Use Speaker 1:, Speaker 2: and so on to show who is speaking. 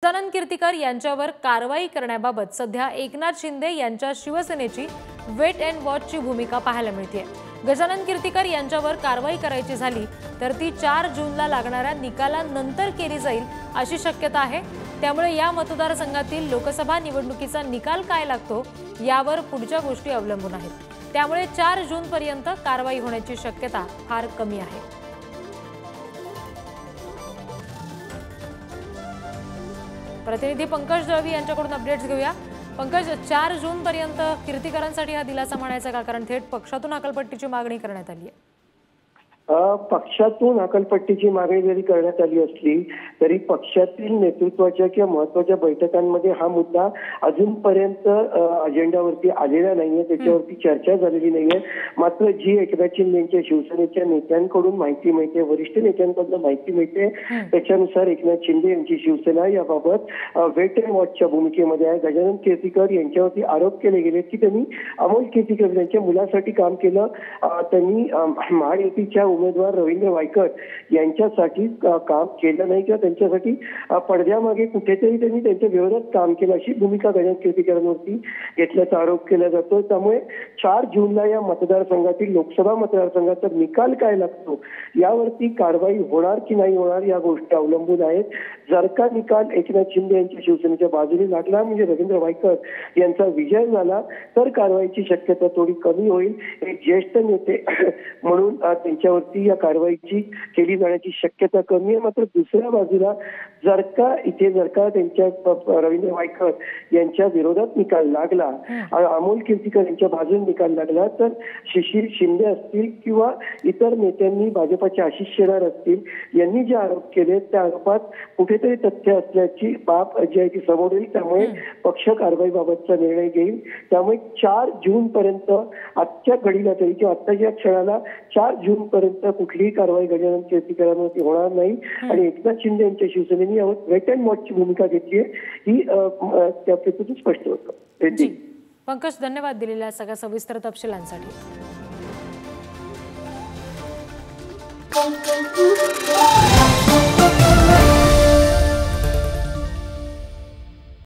Speaker 1: गजानन कीर्तिकर यांच्यावर कारवाई करण्याबाबत सध्या एकनाथ शिंदे यांच्या शिवसेनेची वेट अँड वॉचची भूमिका पाहायला मिळते। गजानन कीर्तिकर यांच्यावर कारवाई करायची झाली तर ती 4 जूनला लागणाऱ्या निकालानंतर केली जाईल अशी शक्यता आहे। त्यामुळे या मतदारसंघातील लोकसभा निवडणुकीचा निकाल काय लागतो यावर पुढच्या गोष्टी अवलंबून आहेत। त्यामुळे 4 जून पर्यंत कारवाई होण्याची शक्यता फार कमी आहे। प्रतिनिधी पंकज दळवी यांच्याकडून अपडेट्स घेऊया। पंकज, 4 जून पर्यंत कीर्तिकरांसाठी हा दिलासा म्हणायचा का? कारण थेट पक्षातून हकालपट्टीची मागणी करण्यात आली आहे।
Speaker 2: पक्षातून हकालपट्टीची मागणी जरी करण्यात आली असली तरी पक्षातील नेतृत्वाच्या किंवा महत्त्वाच्या बैठकांमध्ये हा मुद्दा अजूनपर्यंत अजेंडावरती आलेला नाहीये, त्याच्यावरती चर्चा झालेली नाहीये। मात्र जी एकनाथ शिंदे यांच्या शिवसेनेच्या नेत्यांकडून माहिती मिळते, वरिष्ठ नेत्यांकडून माहिती मिळते, त्याच्यानुसार एकनाथ शिंदे यांची शिवसेना याबाबत वेट अँड वॉचच्या भूमिकेमध्ये आहे। गजानन कीर्तिकर यांच्यावरती आरोप केले गेले की त्यांनी अमोल कीर्तिकर यांच्या मुलासाठी काम केलं, त्यांनी महायुतीच्या उमेदवार रवींद्र वायकर यांच्यासाठी काम केलं नाही किंवा त्यांच्यासाठी पडद्यामागे कुठेतरी त्यांनी त्यांच्या विरोधात काम केलं अशी भूमिका गजानन कीर्तिकरांवरती घेतल्याचा आरोप केला जातो। त्यामुळे 4 जूनला या मतदारसंघातील लोकसभा मतदारसंघाचा निकाल काय लागतो यावरती कारवाई होणार की नाही होणार या गोष्टी अवलंबून आहेत। जर का निकाल एकनाथ शिंदे यांच्या शिवसेनेच्या बाजूने लागला म्हणजे रवींद्र वायकर यांचा विजय झाला तर कारवाईची शक्यता थोडी कमी होईल। एक ज्येष्ठ नेते म्हणून त्यांच्यावर या कारवाईची केली जाण्याची शक्यता कमी आहे। मात्र दुसऱ्या बाजूला जर का त्यांच्या रवींद्र वायकर यांच्या विरोधात निकाल लागला, अमोल कीर्तिकर यांच्या बाजूने निकाल लागला तर शिशिर शिंदे असतील किंवा इतर नेत्यांनी, भाजपचे आशिष शेलार असतील यांनी जे आरोप केले त्या आरोपात कुठेतरी तथ्य असल्याची बाब जी आहे ती समोर येईल। त्यामुळे पक्ष कारवाईबाबतचा निर्णय घेईल। त्यामुळे 4 जून पर्यंत आजच्या घडीला तरी किंवा आत्ताच्या क्षणाला 4 जून पर्यंत कुठलीही कारवाई गजानन कीर्तिकरांवरती होणार नाही आणि एकनाथ शिंदे यांच्या शिवसेनेने यावर वेट अँड वॉचची भूमिका घेतली आहे ही त्यापैकी स्पष्ट होतं।
Speaker 1: पंकज, धन्यवाद दिलेल्या सगळ्या सविस्तर तपशिलांसाठी।